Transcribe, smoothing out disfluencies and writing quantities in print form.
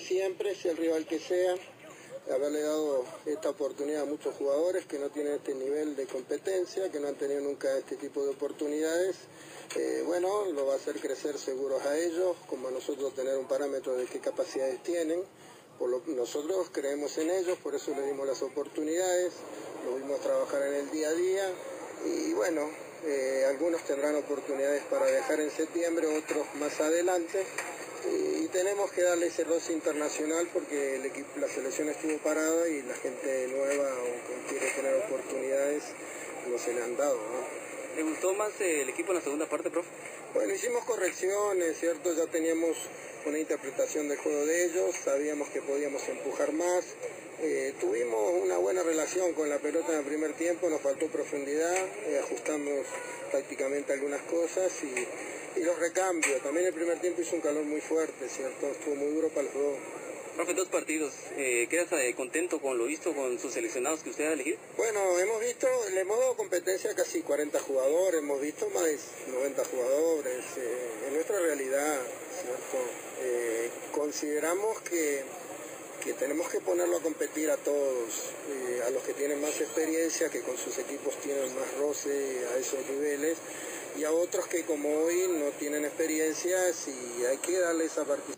siempre, sea el rival que sea, haberle dado esta oportunidad a muchos jugadores que no tienen este nivel de competencia, que no han tenido nunca este tipo de oportunidades. Bueno, lo va a hacer crecer seguros a ellos, como a nosotros tener un parámetro de qué capacidades tienen. Nosotros creemos en ellos, por eso les dimos las oportunidades, los vimos trabajar en el día a día y bueno, algunos tendrán oportunidades para viajar en septiembre, otros más adelante. Y tenemos que darle ese roce internacional porque la selección estuvo parada y la gente nueva o que quiere tener oportunidades no se le han dado, ¿no? ¿Le gustó más el equipo en la segunda parte, profe? Bueno, hicimos correcciones, ¿cierto? Ya teníamos una interpretación del juego de ellos, sabíamos que podíamos empujar más. Tuvimos una buena relación con la pelota en el primer tiempo, nos faltó profundidad, ajustamos tácticamente algunas cosas y los recambios. También el primer tiempo hizo un calor muy fuerte, ¿cierto? Estuvo muy duro para los dos. Profe, 2 partidos, ¿quedas contento con lo visto con sus seleccionados que usted ha elegido? Bueno, le hemos dado competencia a casi 40 jugadores, hemos visto más de 90 jugadores. En nuestra realidad, ¿cierto? Consideramos que tenemos que ponerlo a competir a todos, a los que tienen más experiencia, que con sus equipos tienen más roce a esos niveles, y a otros que como hoy no tienen experiencias y hay que darle esa participación.